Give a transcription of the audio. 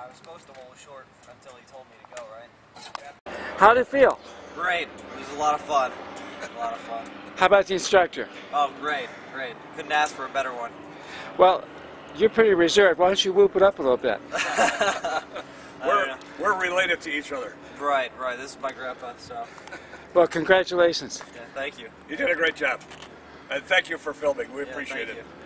was supposed to hold short until he told me to go, right? How did it feel? Great. It was a lot of fun. A lot of fun. How about the instructor? Oh, great, great. Couldn't ask for a better one. Well, you're pretty reserved. Why don't you whoop it up a little bit? We're related to each other. Right, right. This is my grandpa, so. Well, congratulations. Yeah, thank you. You did a great job. And thank you for filming. We Yeah, appreciate thank it. you.